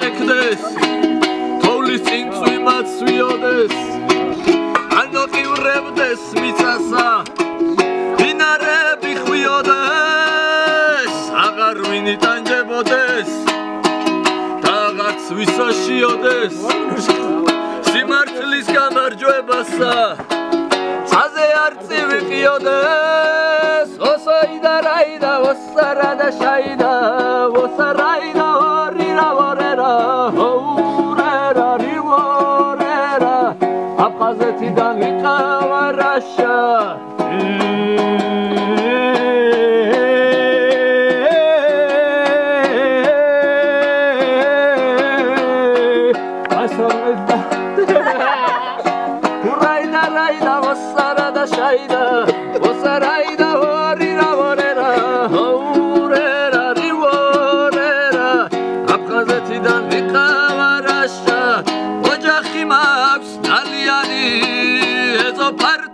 ეკდეს თოვლის წინ წვიმაც ვიოდეს არ მოყივრებდეს მიწასა დინარები ხვიოდეს აღარ ვინი ტანჯებოდეს რაღაც ვისოშიოდეს სიმართლის გამარჯვებასა ცაზე არ წივიყიოდეს ოსაიდა რაიდა ოსარადა შაიდა ოსარაიდა ორირა ორერა ორერა რივორერა აფხაზეთიდან ვიყავა რაშა Shayda, Osaraida, Horira, Vorera, Horera, Rivorera, Abkhazetidan Vikavarasha, Ojakhimaks, Daliani, Ezopar.